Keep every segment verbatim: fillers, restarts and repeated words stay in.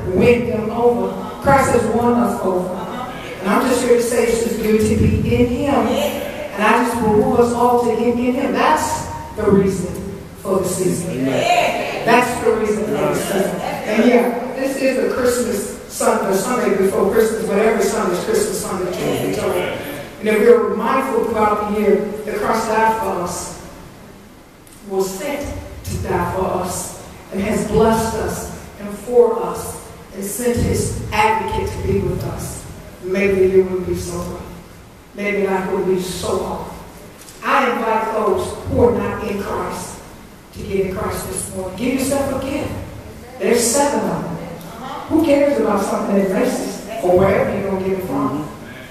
win them over. Christ has won us over. And I'm just here to say it's just good to be in him. And I just behoove us all to get in him. That's the reason for the season. That's the reason for the season. And yeah, this is a Christmas Sunday, Sunday before Christmas, but every Sunday is Christmas Sunday, truth be told. And if we're mindful throughout the year that Christ died for us, was sent to die for us, and has blessed us and for us, and sent his advocate to be with us, maybe the year would be so rough. Maybe life would be so hard. I invite those who are not in Christ to get in Christ this morning. Give yourself a gift. There's seven of them. Who cares about something that races or wherever you're going to get it from?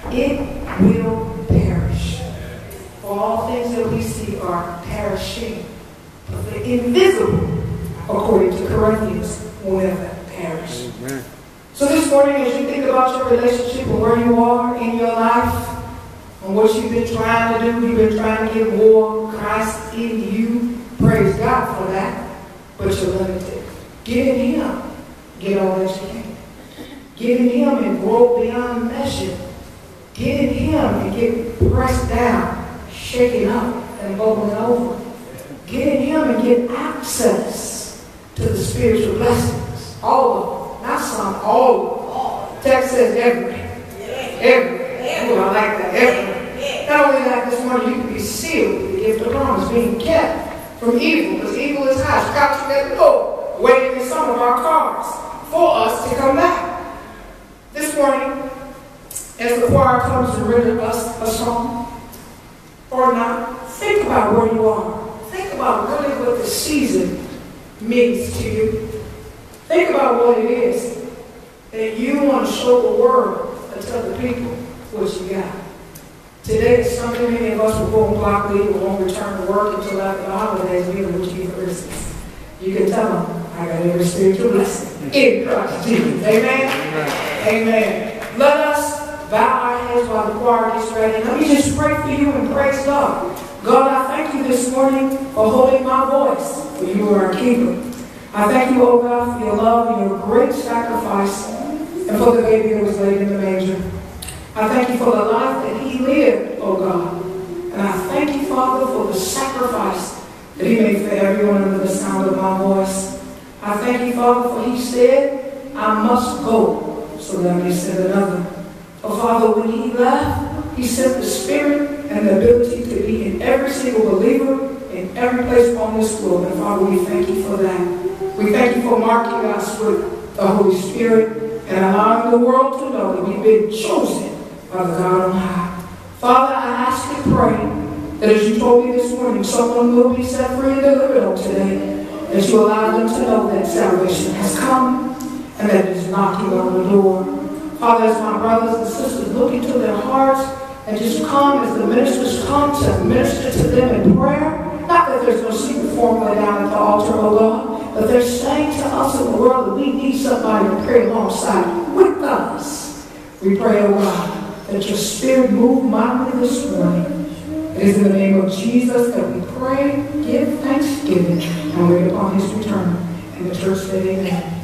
It will perish. For all things that we see are perishing. But the invisible, according to Corinthians, will never perish. Amen. So this morning, as you think about your relationship and where you are in your life, and what you've been trying to do, you've been trying to get more Christ in you, praise God for that, but you're limited. Get in him. Get all that you can. Get in him and grow beyond measure. Get in him and get pressed down, shaken up, and bubbling over. Get in him and get access to the spiritual blessings. All of them. Not some, all of them. Text says every. Every. Ooh, I like that. Every. Not only that, this morning you can be sealed with the gift of promise, being kept from evil, because evil is high, crouching at the door, waiting in some of our cars for us to come back. This morning, as the choir comes to render us a song, or not, think about where you are. Think about really what the season means to you. Think about what it is that you want to show the world and tell the people what you got. Today is Sunday. Many of us will go on block leave and won't return to work until after the holidays. We will keep Christmas. You can tell them, I got every spiritual blessing in Christ Jesus. Amen? Amen. Amen. Let us bow our heads while the choir gets ready. Let me just pray for you and praise God. God, I thank you this morning for holding my voice, for you are our keeper. I thank you, oh God, for your love and your great sacrifice, and for the baby that was laid in the manger. I thank you for the life that he lived, oh God. And I thank you, Father, for the sacrifice that he made for everyone under the sound of my voice. I thank you, Father, for he said, I must go so that I may send another. Oh, Father, when he left, he sent the Spirit and the ability to be in every single believer, in every place on this globe. And Father, we thank you for that. We thank you for marking us with the Holy Spirit and allowing the world to know that we've been chosen by the God on high. Father, I ask and pray that as you told me this morning, someone will be set free and delivered on today, that you allow them to know that salvation has come and that it is knocking on the door. Father, as my brothers and sisters look into their hearts and just come as the ministers come to minister to them in prayer, not that there's no secret formula down at the altar, oh God, but they're saying to us in the world that we need somebody to pray alongside with us. We pray, oh God, that your Spirit move mightily this morning. It is in the name of Jesus that we pray, give thanksgiving, and wait upon his return. And the church said amen.